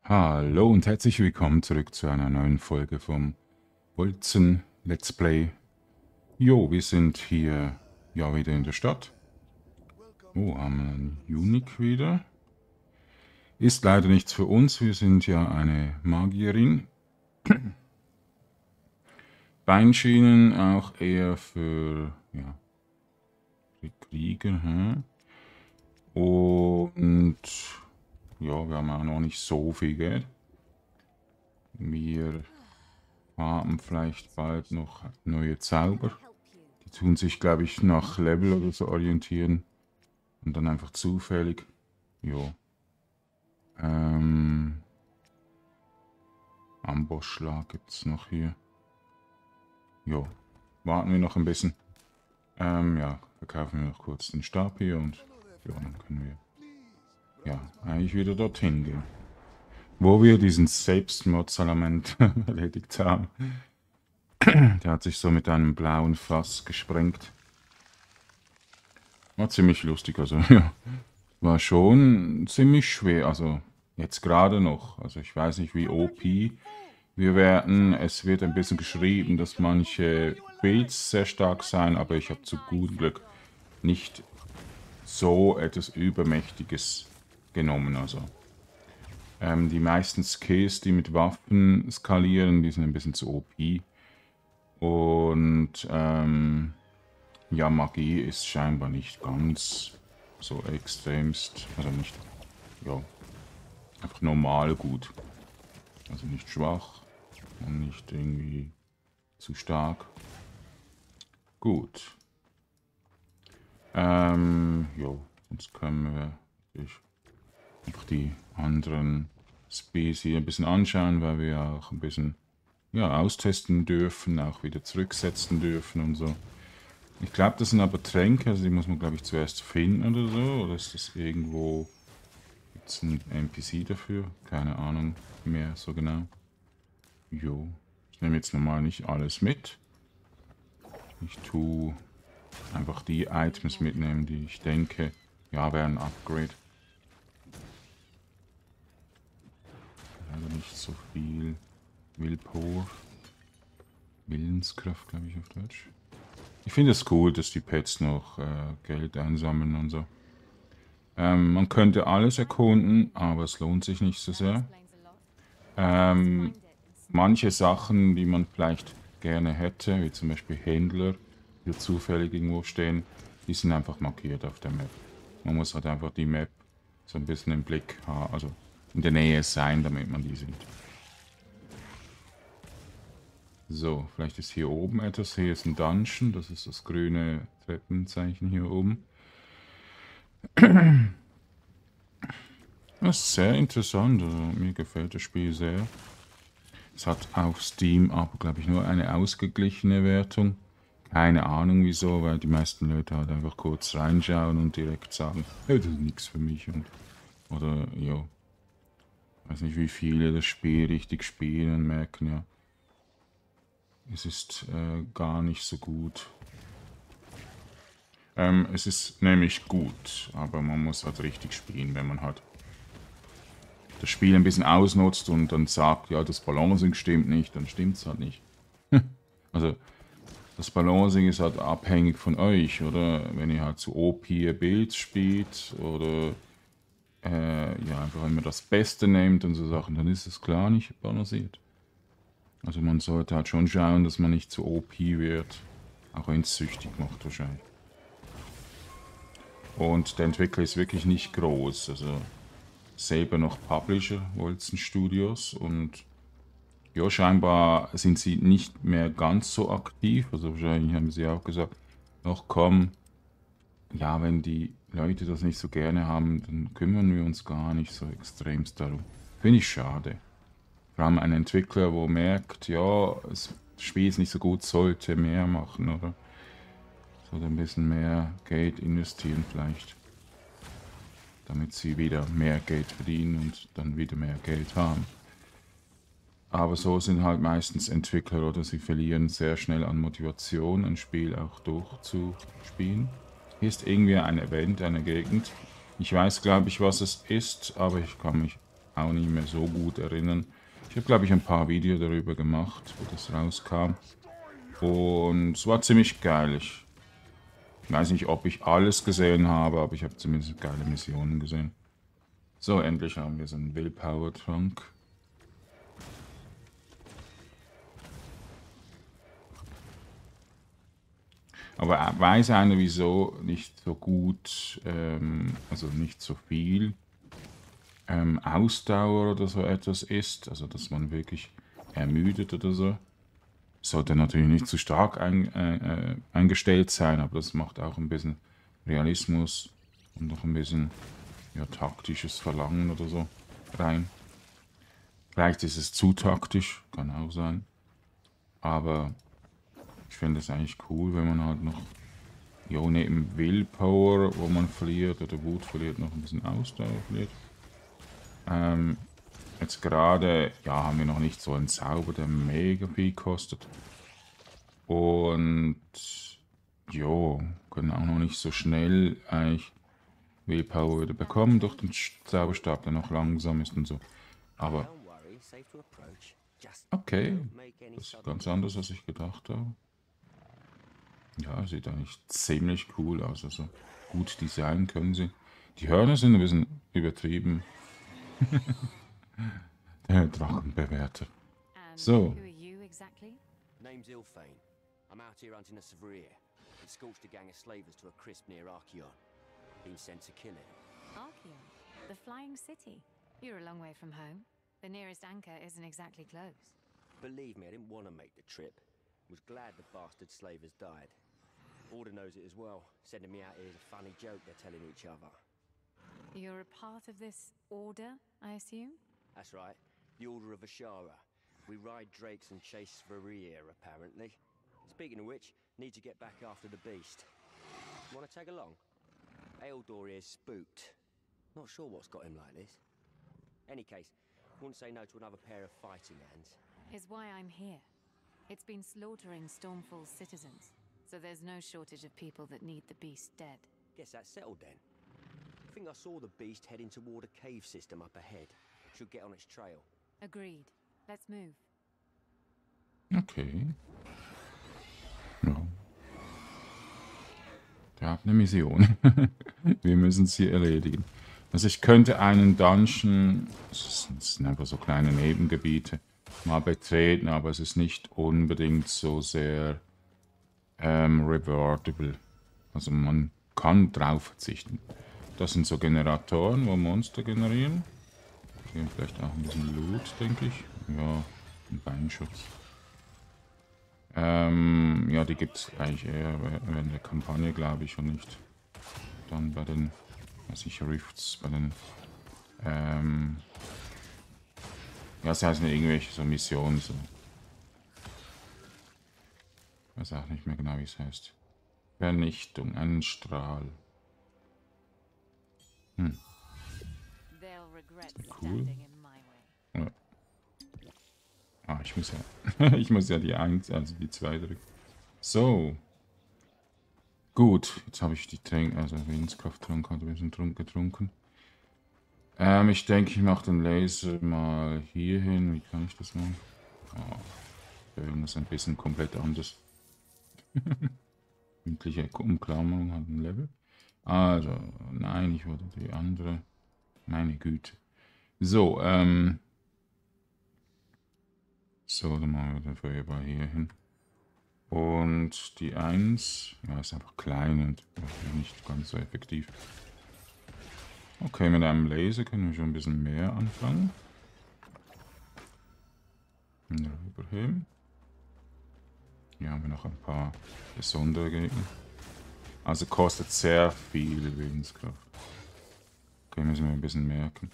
Hallo und herzlich willkommen zurück zu einer neuen Folge vom Bolzen Let's Play. Jo, wir sind hier ja wieder in der Stadt. Oh, haben wir einen Unique wieder. Ist leider nichts für uns, wir sind ja eine Magierin. Beinschienen auch eher für, ja, für Krieger. Und ja, wir haben auch noch nicht so viel Geld. Wir haben vielleicht bald noch neue Zauber. Die tun sich, glaube ich, nach Level oder so orientieren. Und dann einfach zufällig. Jo. Ambossschlag gibt es noch hier. Jo. Warten wir noch ein bisschen. Ja, verkaufen wir noch kurz den Stab hier und ja, dann können wir ja eigentlich wieder dorthin gehen. Wo wir diesen Selbstmordsalament erledigt haben. Der hat sich so mit einem blauen Fass gesprengt. War ziemlich lustig, also ja. War schon ziemlich schwer, also jetzt gerade noch. Also ich weiß nicht, wie OP wir werden. Es wird ein bisschen geschrieben, dass manche Builds sehr stark sein, aber ich habe zu gutem Glück nicht so etwas Übermächtiges genommen. Also die meisten Skills, die mit Waffen skalieren, die sind ein bisschen zu OP. Und ja, Magie ist scheinbar nicht ganz so extremst, also nicht, ja, einfach normal gut. Also nicht schwach und nicht irgendwie zu stark. Gut. Jo, sonst können wir natürlich einfach die anderen Species hier ein bisschen anschauen, weil wir auch ein bisschen, ja, austesten dürfen, auch wieder zurücksetzen dürfen und so. Ich glaube, das sind aber Tränke, also die muss man, glaube ich, zuerst finden oder so. Oder ist das irgendwo, gibt es einen NPC dafür? Keine Ahnung mehr so genau. Jo, ich nehme jetzt normal nicht alles mit. Ich tue einfach die Items mitnehmen, die ich denke, ja, wären ein Upgrade. Leider nicht so viel Willpower. Willenskraft, glaube ich, auf Deutsch. Ich finde es cool, dass die Pets noch Geld einsammeln und so. Man könnte alles erkunden, aber es lohnt sich nicht so sehr. Manche Sachen, die man vielleicht gerne hätte, wie zum Beispiel Händler, die zufällig irgendwo stehen, die sind einfach markiert auf der Map. Man muss halt einfach die Map so ein bisschen im Blick haben, also in der Nähe sein, damit man die sieht. So, vielleicht ist hier oben etwas. Hier ist ein Dungeon, das ist das grüne Treppenzeichen hier oben. Das ist sehr interessant, also mir gefällt das Spiel sehr. Es hat auf Steam aber, glaube ich, nur eine ausgeglichene Wertung. Keine Ahnung wieso, weil die meisten Leute halt einfach kurz reinschauen und direkt sagen, hey, das ist nichts für mich. Und, oder, ja, weiß nicht, wie viele das Spiel richtig spielen und merken, ja, es ist gar nicht so gut. Es ist nämlich gut, aber man muss halt richtig spielen, wenn man halt das Spiel ein bisschen ausnutzt und dann sagt, ja, das Balancing stimmt nicht, dann stimmt es halt nicht. Also das Balancing ist halt abhängig von euch, oder? Wenn ihr halt zu OP Builds spielt oder ja, einfach wenn man das Beste nehmt und so Sachen, dann ist es klar nicht balanciert. Also man sollte halt schon schauen, dass man nicht zu OP wird, auch wenn es süchtig macht wahrscheinlich. Und der Entwickler ist wirklich nicht groß, also selber noch Publisher, Wolzen Studios, und ja, scheinbar sind sie nicht mehr ganz so aktiv, also wahrscheinlich haben sie auch gesagt, ach komm, ja, wenn die Leute das nicht so gerne haben, dann kümmern wir uns gar nicht so extremst darum. Finde ich schade. Vor allem ein Entwickler, wo merkt, ja, das Spiel ist nicht so gut, sollte mehr machen, oder? Sollte ein bisschen mehr Geld investieren vielleicht, damit sie wieder mehr Geld verdienen und dann wieder mehr Geld haben. Aber so sind halt meistens Entwickler, oder sie verlieren sehr schnell an Motivation, ein Spiel auch durchzuspielen. Hier ist irgendwie ein Event, eine Gegend. Ich weiß, glaube ich, was es ist, aber ich kann mich auch nicht mehr so gut erinnern. Ich habe, glaube ich, ein paar Videos darüber gemacht, wo das rauskam. Und es war ziemlich geil. Ich weiß nicht, ob ich alles gesehen habe, aber ich habe zumindest geile Missionen gesehen. So, endlich haben wir so einen Willpower-Trank. Aber weiß einer, wieso nicht so gut, also nicht so viel Ausdauer oder so etwas ist? Also, dass man wirklich ermüdet oder so. Sollte natürlich nicht zu stark eingestellt sein, aber das macht auch ein bisschen Realismus und noch ein bisschen ja, taktisches Verlangen oder so rein. Vielleicht ist es zu taktisch, kann auch sein. Aber ich finde es eigentlich cool, wenn man halt noch, jo, neben Willpower, wo man verliert oder Wut verliert, noch ein bisschen Ausdauer verliert. Jetzt gerade, ja, haben wir noch nicht so einen Zauber, der mega viel kostet. Und, jo, können auch noch nicht so schnell eigentlich Willpower wieder bekommen durch den Zauberstab, der noch langsam ist und so. Aber, okay, das ist ganz anders, als ich gedacht habe. Ja, sieht eigentlich ziemlich cool aus. Also gut designen können sie. Die Hörner sind ein bisschen übertrieben. Der Drachenbewerter. So. Name's Ilfane. I'm out here hunting a Severe. It scorched a gang of slavers to a crisp near Archeon. Been sent to kill it. Archeon, the flying city. You're a long way from home. The nearest anchor isn't exactly close. Believe me, I didn't want to make the trip. Was glad the bastard slavers died. Order knows it as well. Sending me out here is a funny joke they're telling each other. You're a part of this order, I assume? That's right. The Order of Ashara. We ride drakes and chase Sverir, apparently. Speaking of which, need to get back after the beast. Want to tag along? Ealdor is spooked. Not sure what's got him like this. Any case, wouldn't say no to another pair of fighting hands. Is why I'm here. It's been slaughtering Stormfall's citizens, so there's no shortage of people that need the beast dead. Guess that's settled then. I think I saw the beast heading toward a cave system up ahead. Should get on its trail. Agreed. Let's move. Okay. Ja. Der hat eine Mission. Wir müssen sie erledigen. Also ich könnte einen Dungeon, das sind einfach so kleine Nebengebiete, mal betreten, aber es ist nicht unbedingt so sehr rewardable. Also man kann drauf verzichten. Das sind so Generatoren, wo Monster generieren. Hier vielleicht auch ein bisschen Loot, denke ich. Ja, ein Beinschutz. Ja, die gibt es eigentlich eher während der Kampagne, glaube ich, und nicht dann bei den, weiß ich, Rifts, bei den, ja, das heißt nicht irgendwelche so Missionen, so. Ich weiß auch nicht mehr genau, wie es heißt. Vernichtung, einen Strahl. Hm. Cool. Ja. Ah, ich muss ja, ich muss ja die 1, also die 2 drücken. So. Gut, jetzt habe ich die Tränke, also Willenskrafttrank hat ein bisschen getrunken. Ich denke, ich mache den Laser mal hier hin. Wie kann ich das machen? Oh, wir werden das ein bisschen komplett anders. Mündliche Umklammerung hat ein Level. Also, nein, ich wollte die andere. Meine Güte. So, so, dann machen wir den Feuerball hier hin. Und die 1, ja, ist einfach klein und nicht ganz so effektiv. Okay, mit einem Laser können wir schon ein bisschen mehr anfangen. Rüberheben. Hier haben wir noch ein paar besondere Gegner. Also kostet sehr viel Willenskraft. Okay, müssen wir ein bisschen merken.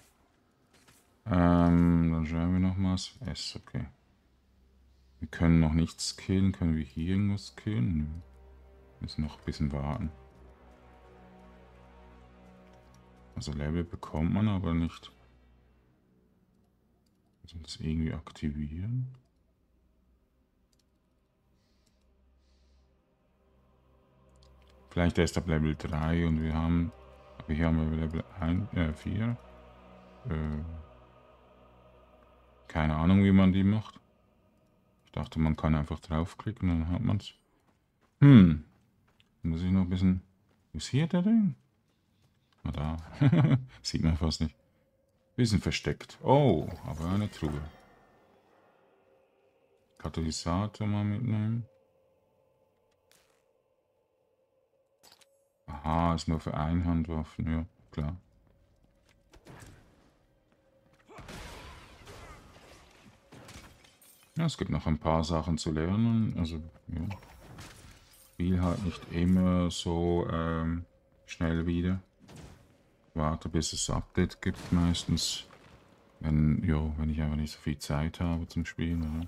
Dann schauen wir nochmals. S, okay. Wir können noch nichts killen. Können wir hier irgendwas killen? Nö. Müssen noch ein bisschen warten. Also Level bekommt man aber nicht. Müssen wir das irgendwie aktivieren? Vielleicht erst ab Level 3 und wir haben... Aber hier haben wir Level 1, 4. keine Ahnung, wie man die macht. Ich dachte, man kann einfach draufklicken, dann hat man es. Muss ich noch ein bisschen... Wo ist hier der Ding? Ah, da. Sieht man fast nicht. Bisschen versteckt. Oh, aber eine Truhe. Katalysator mal mitnehmen. Aha, ist nur für Einhandwaffen, ja, klar. Ja, es gibt noch ein paar Sachen zu lernen, also, ja. Spiel halt nicht immer so schnell wieder. Warte, bis es Update gibt meistens. Wenn ich einfach nicht so viel Zeit habe zum Spielen, oder?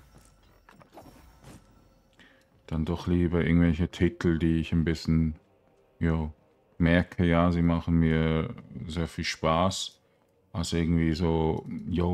Dann doch lieber irgendwelche Titel, die ich ein bisschen, merke, ja, sie machen mir sehr viel Spaß. Also irgendwie so,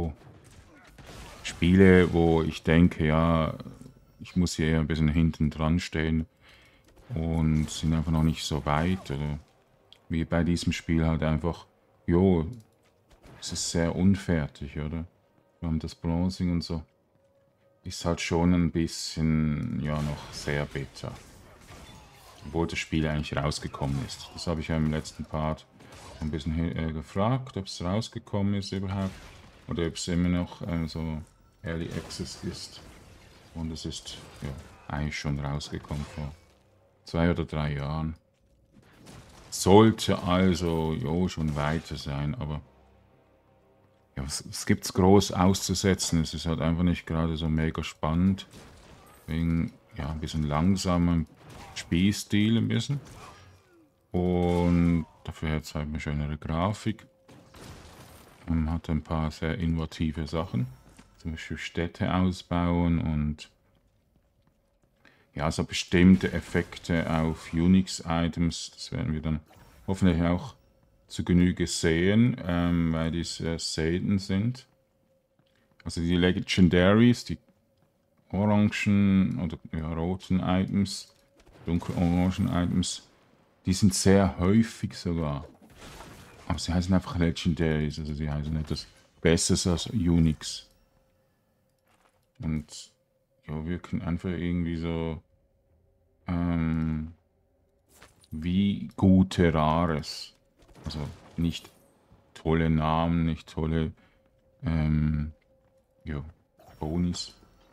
Spiele, wo ich denke, ja, ich muss hier ein bisschen hinten dran stehen und sind einfach noch nicht so weit. Oder wie bei diesem Spiel halt einfach, es ist sehr unfertig, oder? Wir haben das Bronzing und so. Ist halt schon ein bisschen, noch sehr bitter. Obwohl das Spiel eigentlich rausgekommen ist. Das habe ich ja im letzten Part ein bisschen gefragt, ob es rausgekommen ist überhaupt. Oder ob es immer noch so Early Access ist. Und es ist, eigentlich schon rausgekommen vor 2 oder 3 Jahren. Sollte also, schon weiter sein, aber ja, was gibt's groß auszusetzen? Es ist halt einfach nicht gerade so mega spannend. Wegen, ein bisschen langsamer Spielstil ein bisschen. Und dafür hat es halt eine schönere Grafik. Hat ein paar sehr innovative Sachen. Zum Beispiel Städte ausbauen und so bestimmte Effekte auf Unix-Items. Das werden wir dann hoffentlich auch zu Genüge sehen, weil die sehr selten sind. Also die Legendaries, die orangen oder roten Items, dunkelorangen Items, die sind sehr häufig sogar. Aber sie heißen einfach Legendaries, also sie heißen etwas Besseres als Unix. Und wirken einfach irgendwie so wie gute Rares. Also nicht tolle Namen, nicht tolle Bonis.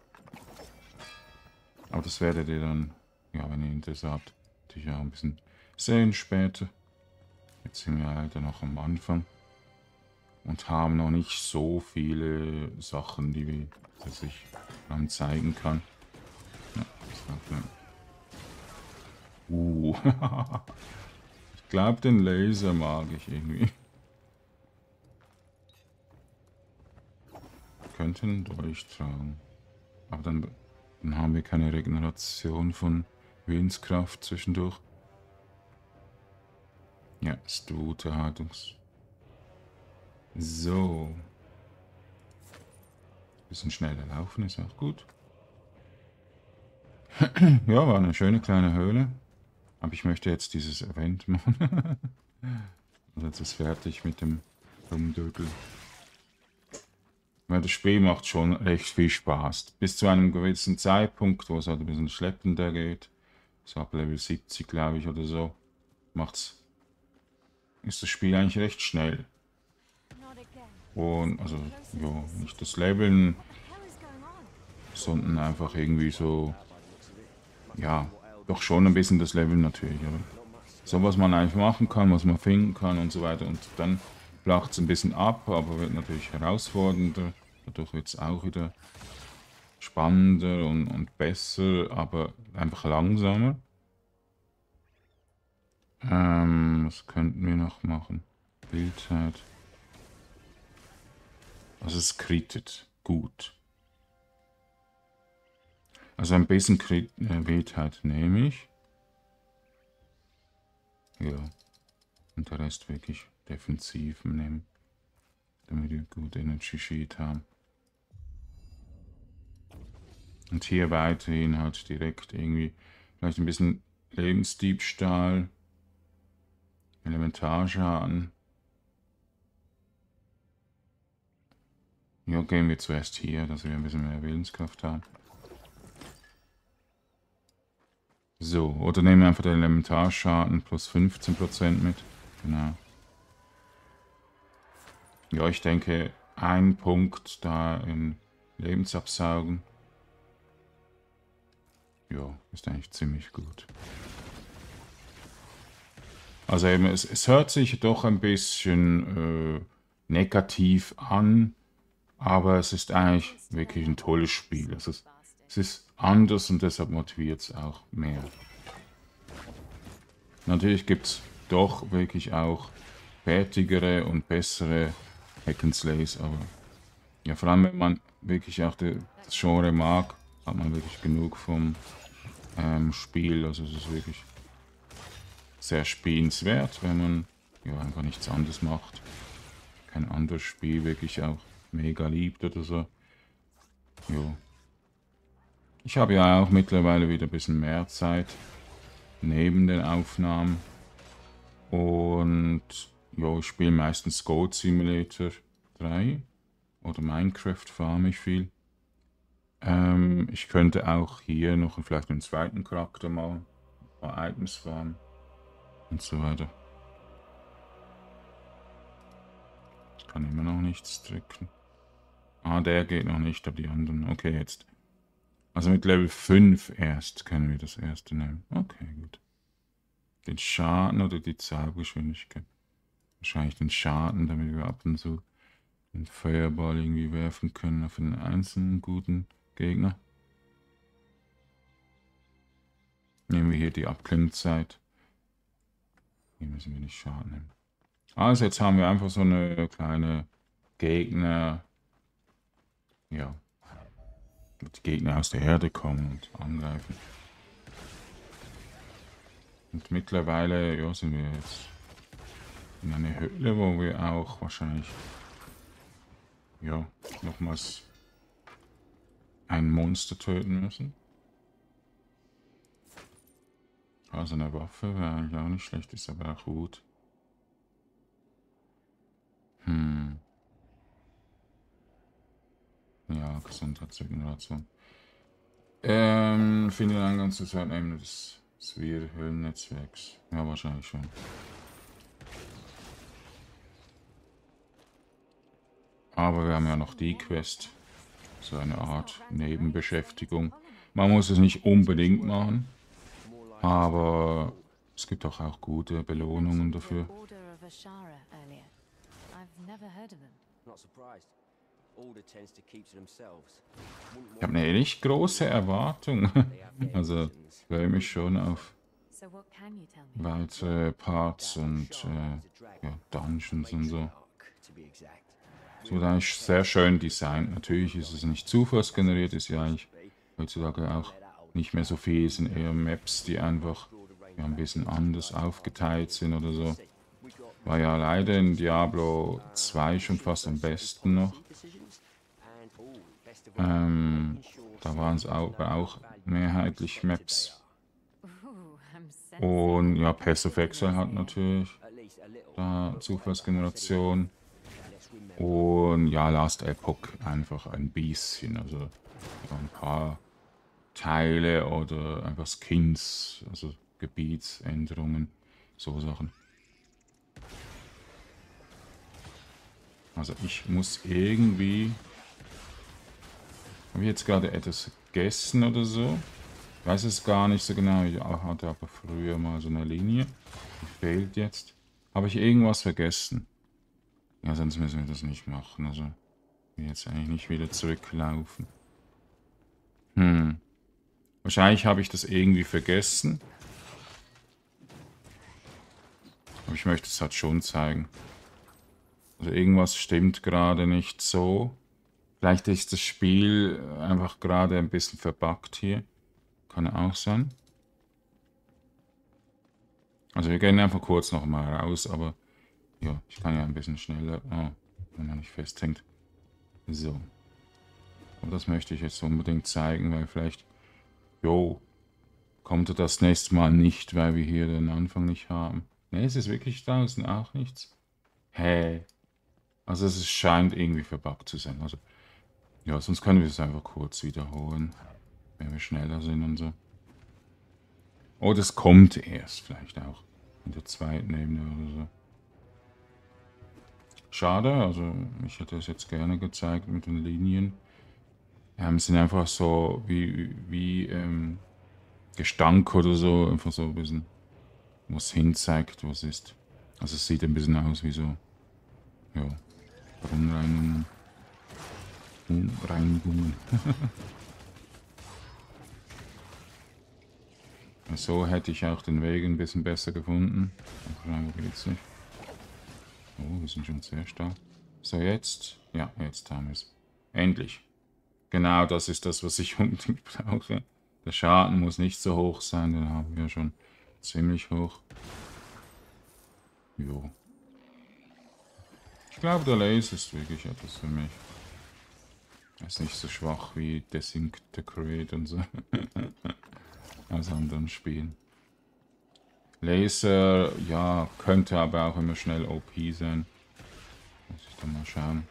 Aber das werdet ihr dann, wenn ihr Interesse habt, natürlich auch ein bisschen sehen später. Jetzt sind wir leider noch am Anfang und haben noch nicht so viele Sachen, die ich dann zeigen kann. Ja, ich glaube, den Laser mag ich irgendwie. Könnten durchtragen. Aber dann haben wir keine Regeneration von Willenskraft zwischendurch. Ja, ist gute Haltungs. So. Bisschen schneller laufen ist auch gut. Ja, war eine schöne kleine Höhle. Aber ich möchte jetzt dieses Event machen. Und jetzt ist fertig mit dem Rumdödeln. Weil das Spiel macht schon recht viel Spaß. Bis zu einem gewissen Zeitpunkt, wo es halt ein bisschen schleppender geht. So ab Level 70, glaube ich, oder so. Ist das Spiel eigentlich recht schnell. Und, also, nicht das Leveln, sondern einfach irgendwie so, doch schon ein bisschen das Leveln natürlich, oder? So, was man einfach machen kann, was man finden kann und so weiter. Und dann flacht es ein bisschen ab, aber wird natürlich herausfordernder. Dadurch wird es auch wieder spannender und besser, aber einfach langsamer. Was könnten wir noch machen? Wildheit. Also es kritet. Gut. Also ein bisschen Wildheit nehme ich. Ja. Und der Rest wirklich defensiv nehmen. Damit wir gut Energy Sheet haben. Und hier weiterhin halt direkt irgendwie vielleicht ein bisschen Lebensdiebstahl. Elementarschaden. Ja, gehen wir zuerst hier, dass wir ein bisschen mehr Willenskraft haben. So, oder nehmen wir einfach den Elementarschaden plus 15% mit. Genau. Ja, ich denke, ein Punkt da in Lebensabsaugen. Ja, ist eigentlich ziemlich gut. Also eben, es hört sich doch ein bisschen negativ an, aber es ist eigentlich wirklich ein tolles Spiel. Es ist anders und deshalb motiviert es auch mehr. Natürlich gibt es doch wirklich auch fertigere und bessere Hack'n'Slays, aber ja, vor allem wenn man wirklich auch das Genre mag, hat man wirklich genug vom Spiel. Also es ist wirklich sehr spielenswert, wenn man ja einfach nichts anderes macht. Kein anderes Spiel wirklich auch mega liebt oder so. Jo. Ich habe ja auch mittlerweile wieder ein bisschen mehr Zeit neben den Aufnahmen. Und ja, ich spiele meistens Goat Simulator 3 oder Minecraft farm ich viel. Ich könnte auch hier noch vielleicht einen zweiten Charakter machen, ein paar Items farmen und so weiter. Ich kann immer noch nichts drücken. Ah, der geht noch nicht, aber die anderen. Okay, jetzt. Also mit Level 5 erst können wir das erste nehmen. Okay, gut. Den Schaden oder die Zaubergeschwindigkeit? Wahrscheinlich den Schaden, damit wir ab und zu den Feuerball irgendwie werfen können auf einen einzelnen guten Gegner. Nehmen wir hier die Abklingzeit. Hier müssen wir nicht Schaden nehmen. Also jetzt haben wir einfach so eine kleine Gegner. Ja. Die Gegner aus der Erde kommen und angreifen. Und mittlerweile ja, sind wir jetzt in einer Höhle, wo wir auch wahrscheinlich ja, nochmals ein Monster töten müssen. Also eine Waffe wäre eigentlich auch nicht schlecht, ist aber auch gut. Ja, Gesundheitsregeneration. Finde dann ganz zur Zeit eben des Sphere-Höhlennetzwerks. Ja, wahrscheinlich schon. Aber wir haben ja noch die Quest. So eine Art Nebenbeschäftigung. Man muss es nicht unbedingt machen, aber es gibt auch gute Belohnungen dafür. Ich habe eine echt große Erwartung. Also freue mich schon auf weitere Parts und ja, Dungeons und so. Es wird eigentlich sehr schön designt. Natürlich ist es nicht zufallsgeneriert, ist ja eigentlich heutzutage auch nicht mehr so viel. Es sind eher Maps, die einfach ja, ein bisschen anders aufgeteilt sind oder so. War ja leider in Diablo 2 schon fast am besten noch. Da waren es auch mehrheitlich Maps. Und ja, Path of Exile hat natürlich da Zufallsgeneration. Und ja, Last Epoch einfach ein bisschen. Also ja, ein paar Teile oder einfach Skins, also Gebietsänderungen, so Sachen. Also ich muss irgendwie... Habe ich jetzt gerade etwas gegessen oder so? Ich weiß es gar nicht so genau. Ich hatte aber früher mal so eine Linie. Die fehlt jetzt. Habe ich irgendwas vergessen? Ja, sonst müssen wir das nicht machen. Also, ich will jetzt eigentlich nicht wieder zurücklaufen. Wahrscheinlich habe ich das irgendwie vergessen. Aber ich möchte es halt schon zeigen. Also irgendwas stimmt gerade nicht so. Vielleicht ist das Spiel einfach gerade ein bisschen verbuggt hier. Kann auch sein. Also wir gehen einfach kurz noch mal raus, aber ja, ich kann ja ein bisschen schneller, wenn man nicht festhängt. So. Aber das möchte ich jetzt unbedingt zeigen, weil vielleicht, jo, kommt das nächste Mal nicht, weil wir hier den Anfang nicht haben. Ne, es ist wirklich da, es ist auch nichts. Hä? Also es scheint irgendwie verbuggt zu sein. Also Ja, sonst können wir es einfach kurz wiederholen, wenn wir schneller sind und so. Oh, das kommt erst vielleicht auch in der zweiten Ebene oder so. Schade, also ich hätte es jetzt gerne gezeigt mit den Linien. Es sind einfach so wie Gestank oder so, einfach so ein bisschen, wo es hinzeigt, was ist. Also es sieht ein bisschen aus wie so, ja, Verunreinigungen. Verunreinigungen. So hätte ich auch den Weg ein bisschen besser gefunden. Aber geht's nicht. Oh, wir sind schon sehr stark. So, jetzt. Ja, jetzt haben wir es. Endlich. Genau, das ist das, was ich unbedingt brauche. Der Schaden muss nicht so hoch sein, den haben wir schon ziemlich hoch. Jo. Ich glaube, der Laser ist wirklich etwas für mich. Er ist nicht so schwach wie Disintegrate und so. Aus anderen Spielen. Laser, ja, könnte aber auch immer schnell OP sein. Muss ich dann mal schauen.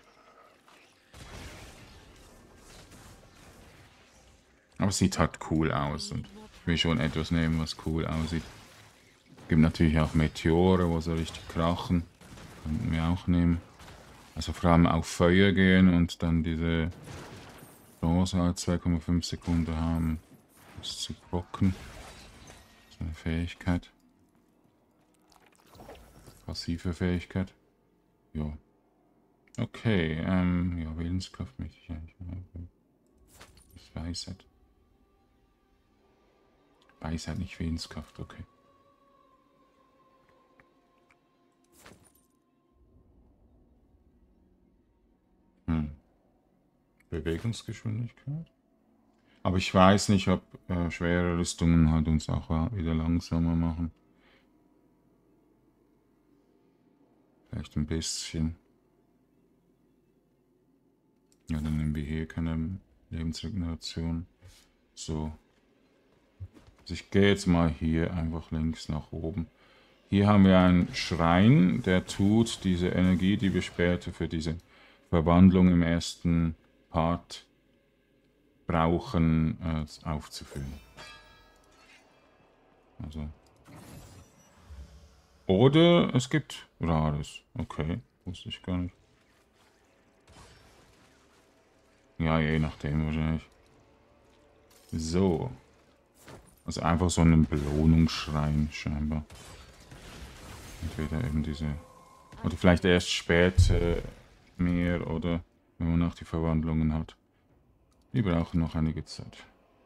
Aber es sieht halt cool aus und ich will schon etwas nehmen, was cool aussieht. Es gibt natürlich auch Meteore, wo so richtig krachen. Könnten wir auch nehmen. Also vor allem auf Feuer gehen und dann diese Chance 2,5 Sekunden haben, das zu blocken. Das ist eine Fähigkeit. Passive Fähigkeit. Ja. Okay, ja, Willenskraft möchte ich eigentlich mal. Das Weisheit. Weisheit, nicht Willenskraft, okay. Bewegungsgeschwindigkeit. Aber ich weiß nicht, ob schwere Rüstungen halt uns auch wieder langsamer machen. Vielleicht ein bisschen. Ja, dann nehmen wir hier keine Lebensregeneration. So. Also ich gehe jetzt mal hier einfach links nach oben. Hier haben wir einen Schrein, der tut diese Energie, die wir später für diese Verwandlung im ersten Part brauchen, aufzufüllen. Also. Oder es gibt Rares. Okay, wusste ich gar nicht. Ja, je nachdem wahrscheinlich. So. Also einfach so einen Belohnungsschrein scheinbar. Entweder eben diese... Oder vielleicht erst später mehr oder wenn man noch die Verwandlungen hat. Die brauchen noch einige Zeit.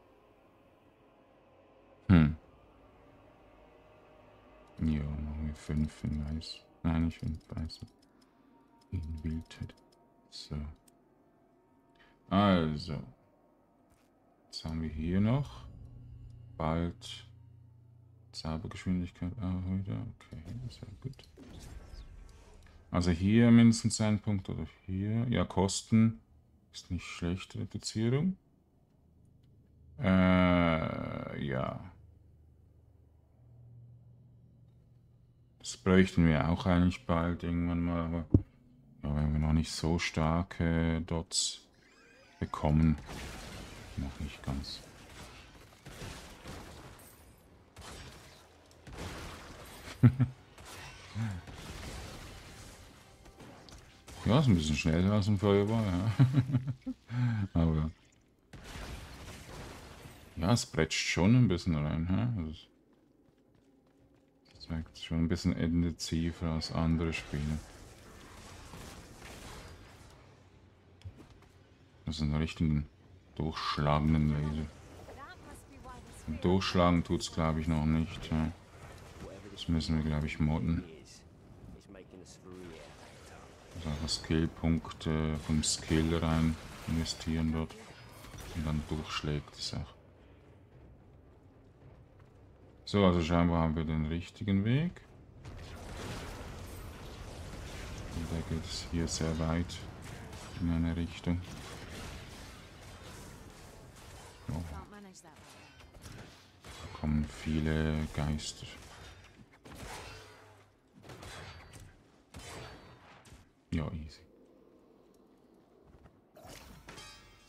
Ja, machen wir 5 in Weiß. Nein, nicht in Weiß. In Wildheit. So. Also. Jetzt haben wir hier noch. Bald. Zaubergeschwindigkeit auch wieder. Okay, sehr gut. Also hier mindestens ein Punkt oder hier. Ja, Kosten ist nicht schlecht. Reduzierung. Ja. Das bräuchten wir auch eigentlich bald irgendwann mal, aber ja, wenn wir noch nicht so starke Dots bekommen, noch nicht ganz. Ja, ist ein bisschen schneller als ein Feuerball, ja. Aber ja, es prätscht schon ein bisschen rein, ja. Also, das zeigt schon ein bisschen intensiver als andere Spiele. Das ist ein richtigen durchschlagenden Laser. Und durchschlagen tut es, glaube ich, noch nicht. Ja. Das müssen wir, glaube ich, modden. Also einfach Skillpunkte vom Skill rein investieren dort. Und dann durchschlägt es auch. So, also scheinbar haben wir den richtigen Weg. Und da geht es hier sehr weit in eine Richtung. Oh. Da kommen viele Geister. Ja, easy.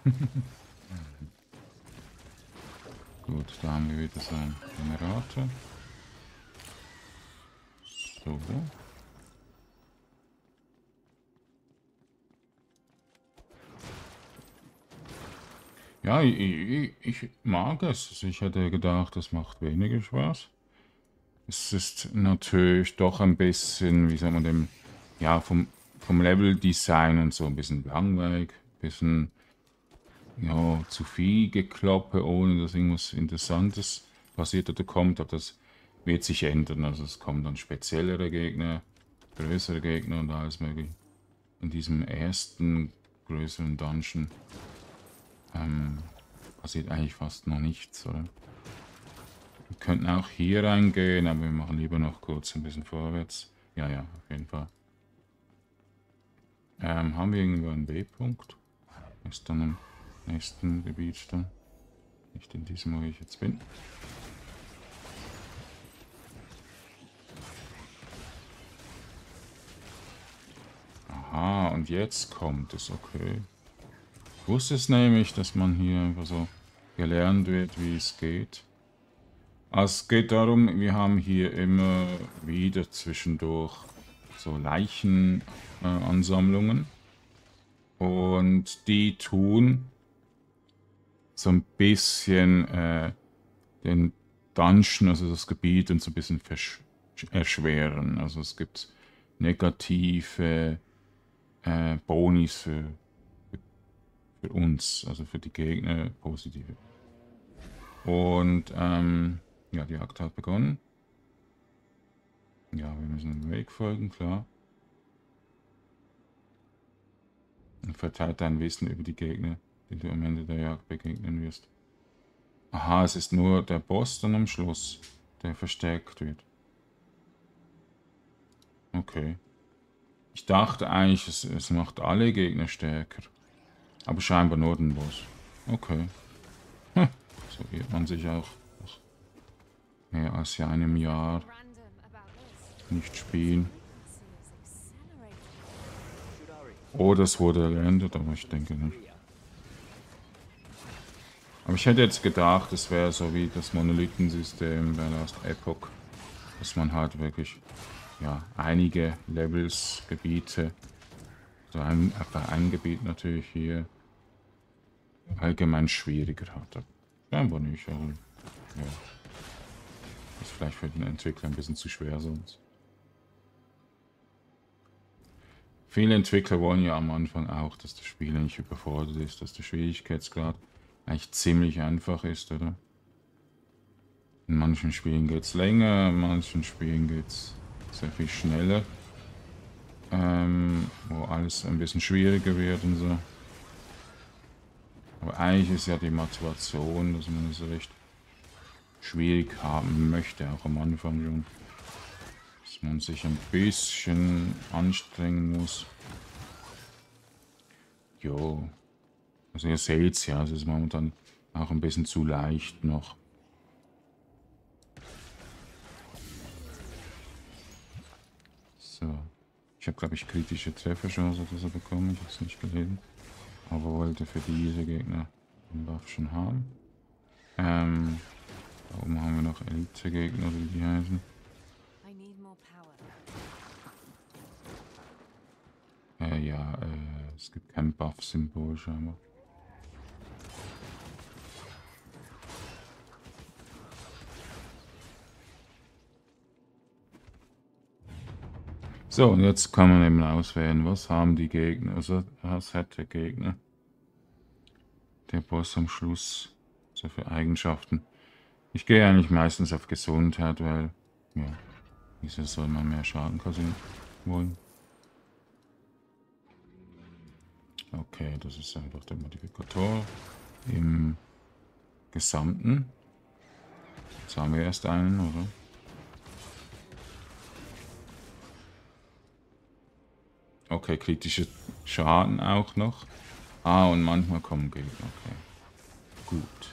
Gut, da haben wir wieder so einen Generator. So. Ja, ich mag es. Also ich hätte gedacht, das macht weniger Spaß. Es ist natürlich doch ein bisschen, wie soll man dem, ja, vom Level-Design und so ein bisschen langweilig, ein bisschen, ja, zu viel Gekloppe, ohne dass irgendwas Interessantes passiert oder kommt. Aber das wird sich ändern. Also es kommen dann speziellere Gegner, größere Gegner und alles mögliche. In diesem ersten größeren Dungeon passiert eigentlich fast noch nichts, oder? Wir könnten auch hier reingehen, aber wir machen lieber noch kurz ein bisschen vorwärts. Ja, ja, auf jeden Fall. Haben wir irgendwo einen B-Punkt? Ist dann im nächsten Gebiet dann. Nicht in diesem, wo ich jetzt bin. Aha, und jetzt kommt es, okay. Ich wusste es nämlich, dass man hier einfach so gelernt wird, wie es geht. Es geht darum, wir haben hier immer wieder zwischendurch so Leichenansammlungen. Und die tun so ein bisschen den Dungeon, also das Gebiet, und so ein bisschen erschweren. Also es gibt negative Bonis für uns, also für die Gegner positive. Und ja, die Jagd hat begonnen. Ja, wir müssen dem Weg folgen, klar. Und verteilt dein Wissen über die Gegner, die du am Ende der Jagd begegnen wirst. Aha, es ist nur der Boss dann am Schluss, der verstärkt wird. Okay. Ich dachte eigentlich, es macht alle Gegner stärker. Aber scheinbar nur den Boss. Okay. Hm. So wird man sich auch nach mehr als einem Jahr nicht spielen. Oder es wurde geändert, aber ich denke nicht. Aber ich hätte jetzt gedacht, es wäre so wie das Monolithensystem bei Last Epoch, dass man halt wirklich, ja, einige Levels, Gebiete, so ein Gebiet natürlich hier allgemein schwieriger hat. Scheinbar nicht, also, ja. Ist vielleicht für den Entwickler ein bisschen zu schwer sonst. Viele Entwickler wollen ja am Anfang auch, dass das Spiel nicht überfordert ist, dass der Schwierigkeitsgrad eigentlich ziemlich einfach ist, oder? In manchen Spielen geht es länger, in manchen Spielen geht es sehr viel schneller. Wo alles ein bisschen schwieriger wird und so. Aber eigentlich ist ja die Motivation, dass man es recht schwierig haben möchte, auch am Anfang schon. Dass man sich ein bisschen anstrengen muss. Jo. Also ihr seht es ja, es ist momentan auch ein bisschen zu leicht noch. So. Ich habe, glaube ich, kritische Trefferchance oder so bekommen, ich habe es nicht gelesen. Aber wollte für diese Gegner den Buff schon haben. Da oben haben wir noch Elite-Gegner, wie die heißen. Ja, es gibt kein Buff-Symbol scheinbar. So, und jetzt kann man eben auswählen, was haben die Gegner, also was hat der Gegner, der Boss am Schluss, so für Eigenschaften. Ich gehe eigentlich meistens auf Gesundheit, weil, ja, wieso soll man mehr Schaden kassieren wollen? Okay, das ist einfach der Modifikator im Gesamten. Jetzt haben wir erst einen, oder? Okay, kritische Schaden auch noch. Ah, und manchmal kommen Gegner, okay. Gut.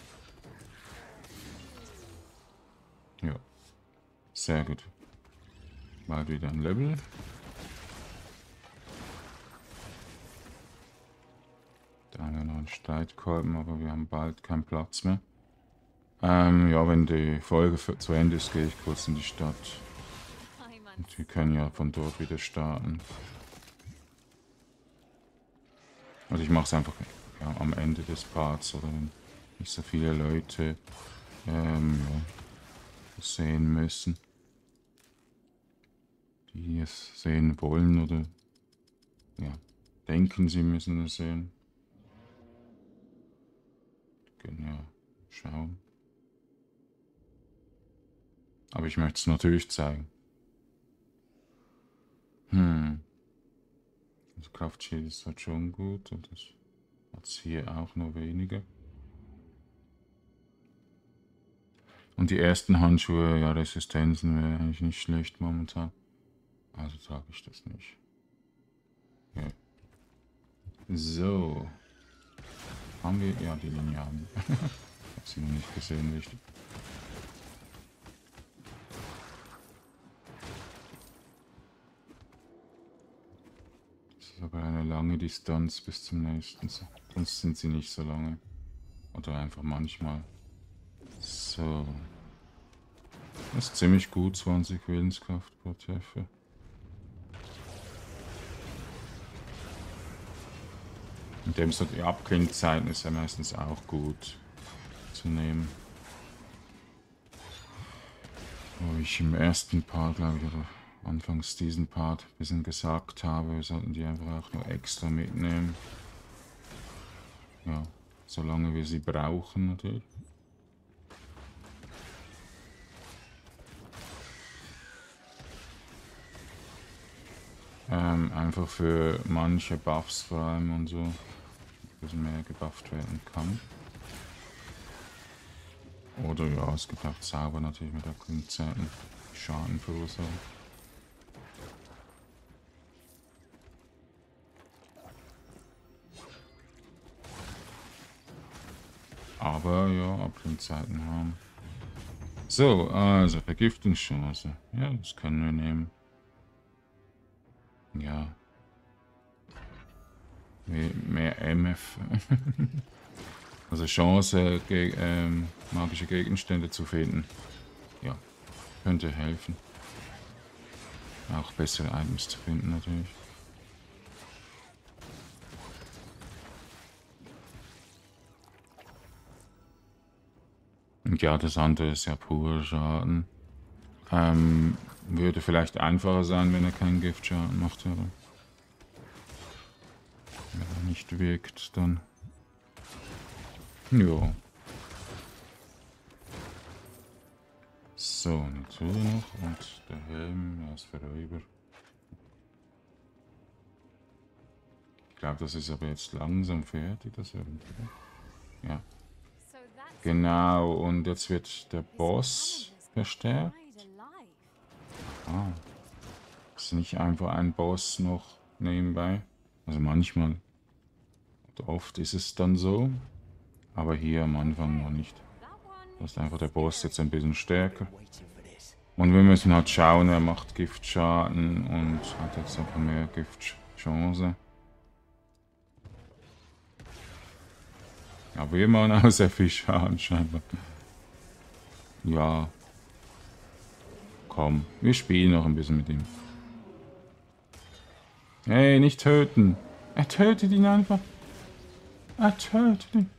Ja. Sehr gut. Mal wieder ein Level. Da haben ja noch einen Streitkolben, aber wir haben bald keinen Platz mehr. Ja, wenn die Folge zu Ende ist, gehe ich kurz in die Stadt. Und wir können ja von dort wieder starten. Also ich mache es einfach ja, am Ende des Parts, oder wenn nicht so viele Leute ja, das sehen müssen. Die es sehen wollen oder ja, denken, sie müssen es sehen. Können ja schauen. Aber ich möchte es natürlich zeigen. Das Kraftschild ist halt schon gut und das hat es hier auch nur weniger. Und die ersten Handschuhe, ja, Resistenzen wäre eigentlich nicht schlecht momentan. Also trage ich das nicht. Ja. So. Haben wir? Ja, die Linealen. Ich habe sie noch nicht gesehen, richtig. Das ist aber eine lange Distanz bis zum nächsten. Sonst sind sie nicht so lange. Oder einfach manchmal. So. Das ist ziemlich gut, 20 Willenskraft pro Treffer. In dem so die Abklingzeiten ist ja meistens auch gut zu nehmen. Wo ich im ersten Part, glaube ich, oder anfangs diesen Part ein bisschen gesagt habe, wir sollten die einfach auch nur extra mitnehmen. Ja, solange wir sie brauchen natürlich. Einfach für manche Buffs vor allem und so, ein bisschen mehr gebufft werden kann. Oder ja, es gibt auch Zauber natürlich mit der Klingzeiten, Schaden verursachen. Aber ja, Abklingzeiten haben. So, also Vergiftungschance. Ja, das können wir nehmen. Ja. Mehr MF. Also Chance, magische Gegenstände zu finden. Ja, könnte helfen. Auch bessere Items zu finden natürlich. Und ja, das andere ist ja purer Schaden. Würde vielleicht einfacher sein, wenn er keinen Giftschaden macht, aber wenn er nicht wirkt, dann ja. So, eine Truhe noch und der Helm, ja, ist vorüber. Ich glaube, das ist aber jetzt langsam fertig, das Abenteuer. Ja. Genau, und jetzt wird der Boss verstärkt. Ah. Ist nicht einfach ein Boss noch nebenbei. Also manchmal und oft ist es dann so. Aber hier am Anfang noch nicht. Da ist einfach der Boss jetzt ein bisschen stärker. Und wir müssen halt schauen, er macht Giftschaden und hat jetzt einfach mehr Giftchance. Aber wir machen auch sehr viel Schaden scheinbar. Ja. Komm, wir spielen noch ein bisschen mit ihm. Hey, nicht töten. Er tötet ihn einfach. Er tötet ihn.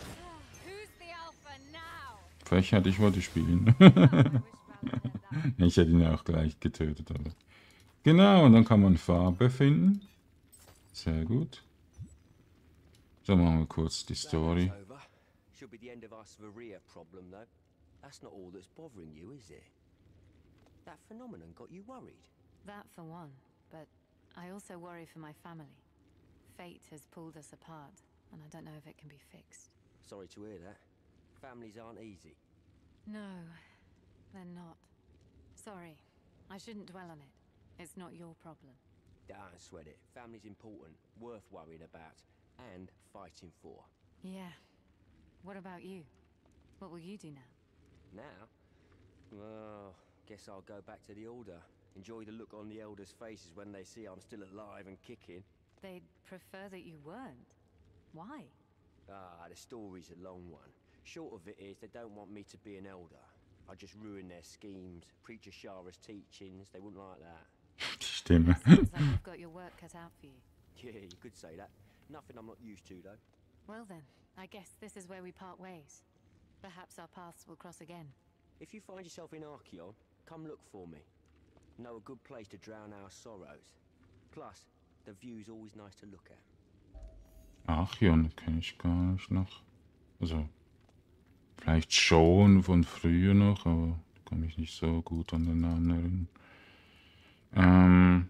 Frechheit, ich wollte spielen. Ich hätte ihn auch gleich getötet, aber. Genau, und dann kann man Farbe finden. Sehr gut. So, machen wir kurz die Story. Should be the end of our Svaria problem, though. That's not all that's bothering you, is it? That phenomenon got you worried? That for one, but I also worry for my family. Fate has pulled us apart, and I don't know if it can be fixed. Sorry to hear that. Families aren't easy. No, they're not. Sorry, I shouldn't dwell on it. It's not your problem. Don't sweat it. Family's important, worth worrying about, and fighting for. Yeah. What about you? What will you do now? Now? Well, guess I'll go back to the Order. Enjoy the look on the Elders' faces when they see I'm still alive and kicking. They'd prefer that you weren't. Why? Ah, the story's a long one. Short of it is they don't want me to be an elder. I just ruin their schemes, preach Ashara's teachings. They wouldn't like that. Die Stimme. Sounds like you've got your work cut out for you. Yeah, you could say that. Nothing I'm not used to, though. Well then, I guess this is where we part ways. Perhaps our paths will cross again. If you find yourself in Archeon, come look for me. Know a good place to drown our sorrows. Plus, the view's always nice to look at. Archeon kenne ich gar nicht noch. Also, vielleicht schon von früher noch, aber ich kann mich nicht so gut an den Namen erinnern.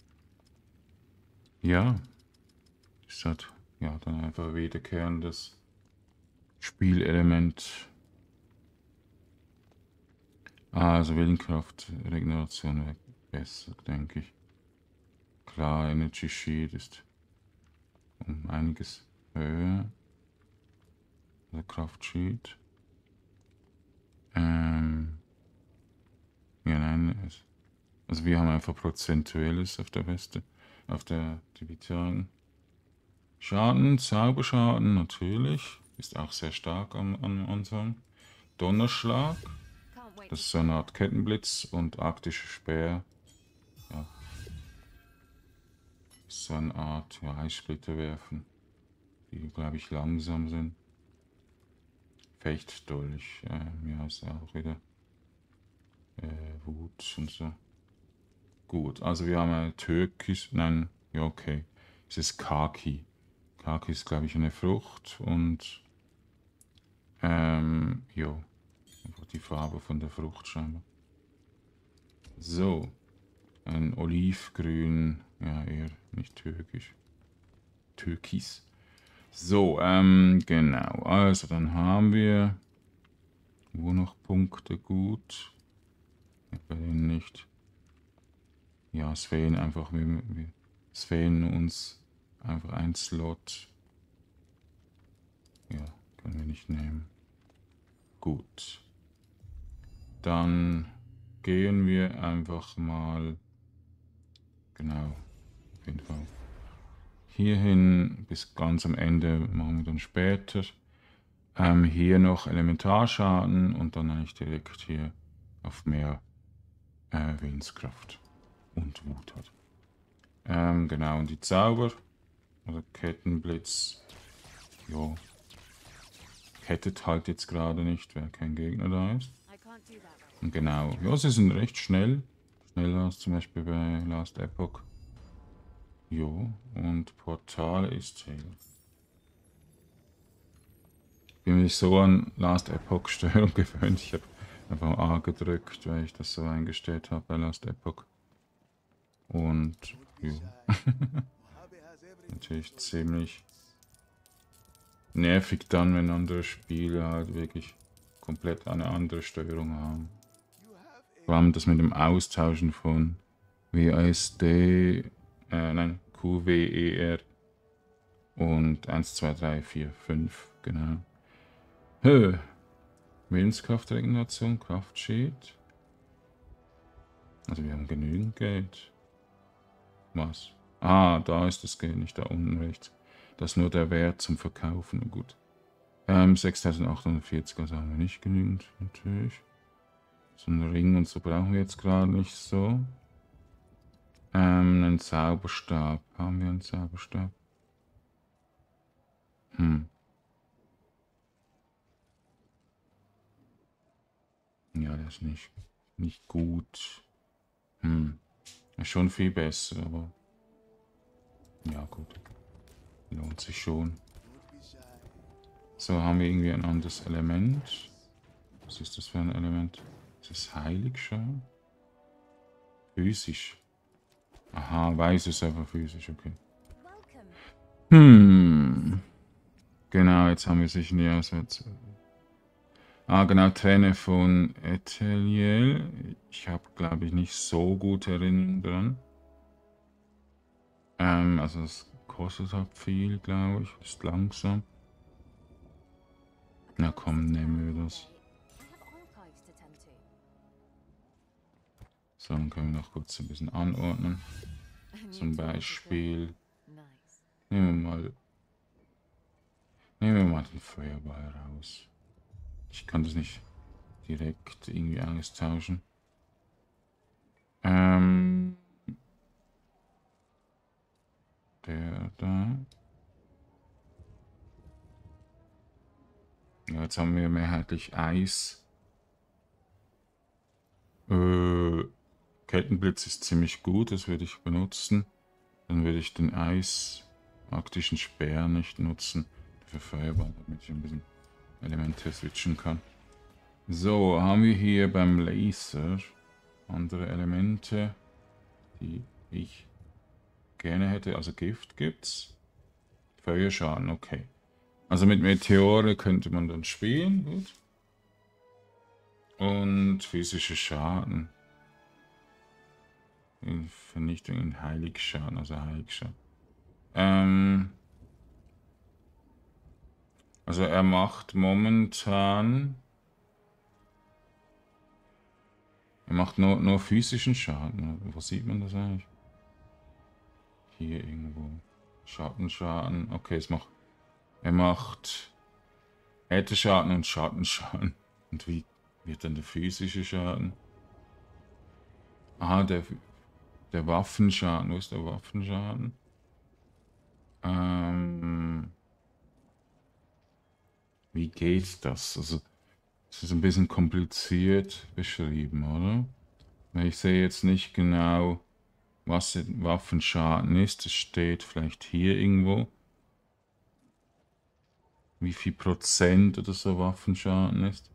Ja. Ist halt, ja, dann einfach wiederkehrendes Spielelement. Also Willenskraft, Regeneration wäre besser, denke ich. Klar, Energy Shield ist um einiges höher. Also Kraftschild. Ja, nein. Also wir haben einfach Prozentuelles auf der Weste. Auf der digitalen. Schaden, Zauberschaden natürlich. Ist auch sehr stark an unserem. Donnerschlag. Can't wait. Das ist so eine Art Kettenblitz und arktische Speer. Ja. So eine Art Eissplitter werfen. Die, glaube ich, langsam sind. Fechtdolch. Ja, ist auch wieder Wut und so. Gut, also wir haben Türkis. Nein, ja, okay. Es ist Kaki. Kaki ist, glaube ich, eine Frucht und jo. Einfach die Farbe von der Frucht scheinbar. So. Ein Olivgrün. Ja, eher nicht türkisch. Türkis. So, genau. Also, dann haben wir wo noch Punkte gut. Bei denen nicht. Ja, es fehlen einfach, es fehlen uns einfach ein Slot. Ja, können wir nicht nehmen. Gut. Dann gehen wir einfach mal, genau, auf jeden Fall hierhin, bis ganz am Ende machen wir dann später. Hier noch Elementarschaden und dann eigentlich direkt hier auf mehr Willenskraft und Wut hat. Genau, und die Zauber, also Kettenblitz, jo, kettet halt jetzt gerade nicht, weil kein Gegner da ist. I can't do that. Und genau, ja, sie sind recht schnell, schneller als zum Beispiel bei Last Epoch. Jo, und Portal ist hell. Ich bin mich so an Last Epoch Steuerung gewöhnt, ich habe einfach A gedrückt, weil ich das so eingestellt habe bei Last Epoch. Und jo. Natürlich ziemlich nervig dann, wenn andere Spiele halt wirklich komplett eine andere Steuerung haben. Vor allem das mit dem Austauschen von WASD, QWER und 1, 2, 3, 4, 5, genau. Willenskraftregeneration, Kraftschild. Also wir haben genügend Geld. Was? Ah, da ist das Geld, nicht da unten rechts. Das ist nur der Wert zum Verkaufen. Gut. 6840, also haben wir nicht genügend, natürlich. So einen Ring und so brauchen wir jetzt gerade nicht so. Einen Zauberstab. Haben wir einen Zauberstab? Ja, der ist nicht gut. Ist schon viel besser, aber ja, gut. Lohnt sich schon. So, haben wir irgendwie ein anderes Element. Was ist das für ein Element? Ist das Heiligschaum? Physisch. Aha, weiß ist einfach physisch, okay. Genau, jetzt haben wir sich nie auswärts. Ah, genau, Träne von Etheliel. Ich habe, glaube ich, nicht so gute Erinnerungen dran. Also es kostet halt viel, glaube ich. Ist langsam. Na komm, nehmen wir das. So, dann können wir noch kurz ein bisschen anordnen. Zum Beispiel nehmen wir mal Nehmen wir mal den Feuerball raus. Ich kann das nicht direkt irgendwie austauschen. Der da. Ja, jetzt haben wir mehrheitlich Eis. Kettenblitz ist ziemlich gut, das würde ich benutzen. Dann würde ich den eisaktischen Speer nicht nutzen. Für Feuerball, damit ich ein bisschen Elemente switchen kann. So, haben wir hier beim Laser andere Elemente, die ich gerne hätte. Also Gift gibt's. Feuerschaden, okay. Also mit Meteore könnte man dann spielen, gut. Und physische Schaden. In Vernichtung in Heiligschaden, also Heiligschaden. Also er macht momentan... Er macht nur physischen Schaden. Wo sieht man das eigentlich? Hier irgendwo. Schattenschaden. Okay, er macht Ätherschaden und Schattenschaden. Und wie wird dann der physische Schaden? Aha, der Waffenschaden. Wo ist der Waffenschaden? Wie geht das? Also, es ist ein bisschen kompliziert beschrieben, oder? Ich sehe jetzt nicht genau, was Waffenschaden ist. Es steht vielleicht hier irgendwo. Wie viel Prozent oder so Waffenschaden ist.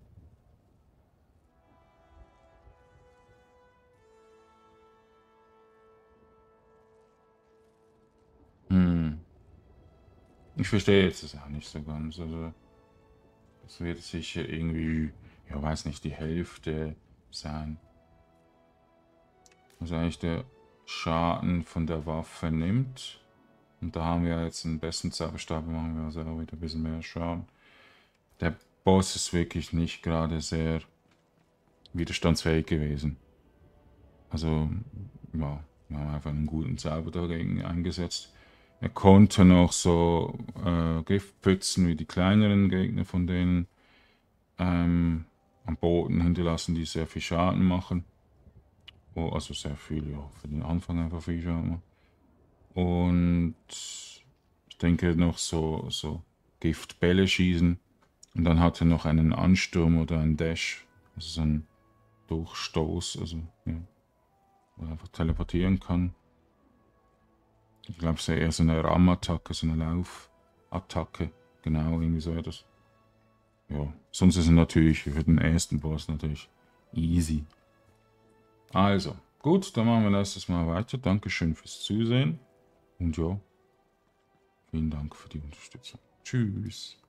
Ich verstehe jetzt das auch nicht so ganz. Also, das wird sicher irgendwie, ja, weiß nicht, die Hälfte sein. Also eigentlich der Schaden von der Waffe nimmt. Und da haben wir jetzt einen besten Zauberstab, machen wir also auch wieder ein bisschen mehr Schaden. Der Boss ist wirklich nicht gerade sehr widerstandsfähig gewesen. Also, ja, wir haben einfach einen guten Zauber dagegen eingesetzt. Er konnte noch so Giftpfützen wie die kleineren Gegner von denen am Boden hinterlassen, die sehr viel Schaden machen. Oh, also sehr viel, ja, für den Anfang einfach viel Schaden machen. Und ich denke noch so Giftbälle schießen. Und dann hat er noch einen Ansturm oder einen Dash, also so einen Durchstoß, also ja, wo er einfach teleportieren kann. Ich glaube, es ist eher so eine Ram-Attacke, so eine Laufattacke. Genau, irgendwie so etwas. Ja, sonst ist es natürlich für den ersten Boss natürlich easy. Also, gut, dann machen wir nächstes Mal weiter. Dankeschön fürs Zusehen. Und ja, vielen Dank für die Unterstützung. Tschüss.